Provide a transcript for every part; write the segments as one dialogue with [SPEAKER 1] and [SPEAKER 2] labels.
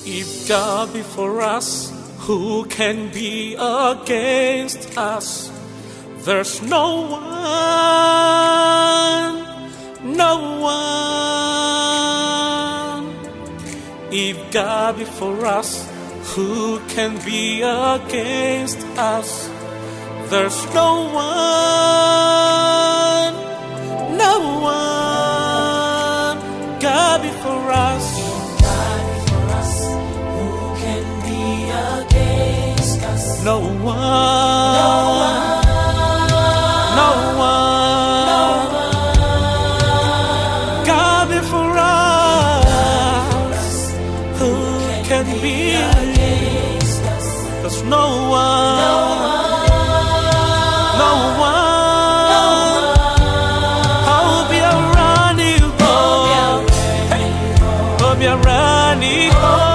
[SPEAKER 1] If God be for us, who can be against us? There's no one, no one. If God be for us, who can be against us? There's no one, no one. God be for us. No one, no one, no one. God be for us. Who can be against us? There's no one, no one. I'll be around you, I'll be around you.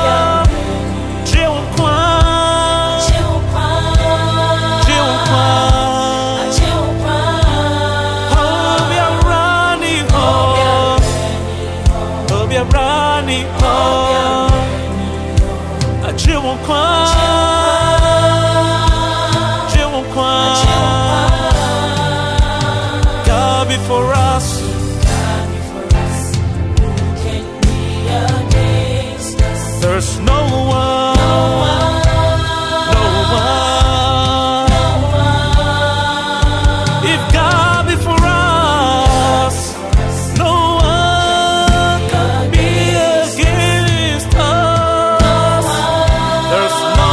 [SPEAKER 1] God be for us. Who can be against us? There's no one, no one. If God be for us, no one can be against us. There's no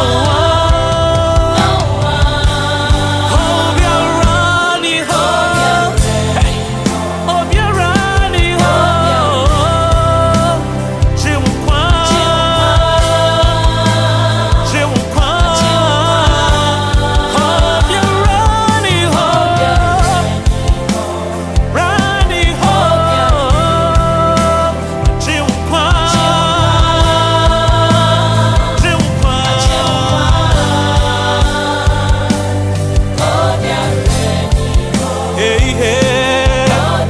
[SPEAKER 1] one. Hold your running home. Hold your running home. Hold your running home. Running home. Hey, hey.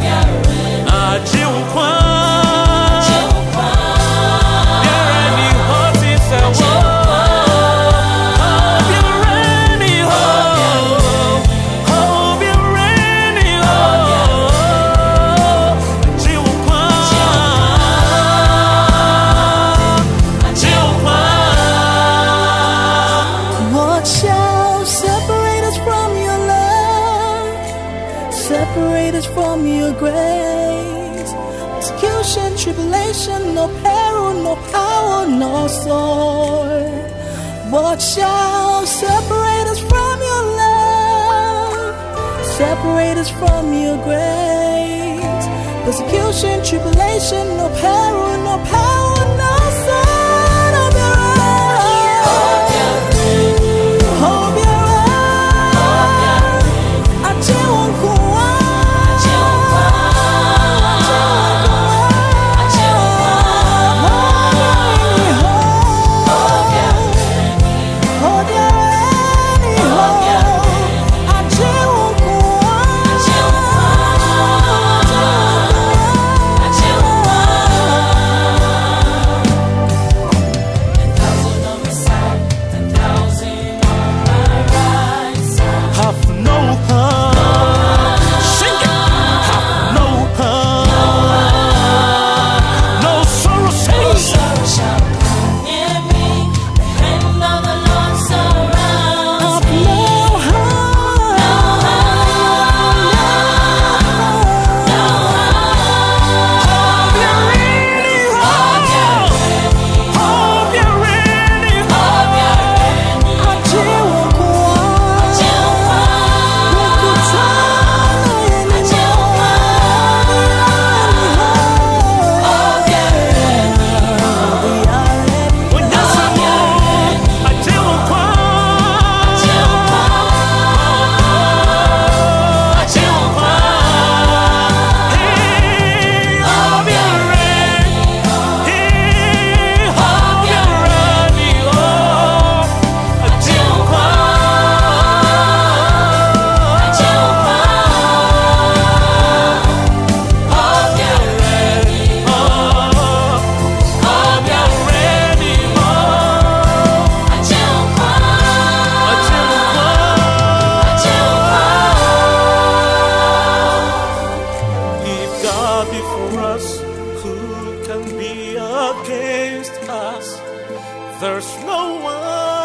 [SPEAKER 2] What shall separate us from your love? Separate us from your grace. Persecution, tribulation, no peril, no power, no sword. What shall separate us from your love? Separate us from your grace. Persecution, tribulation, no peril, no power, no sword. Hold your
[SPEAKER 1] can be against us? There's no one.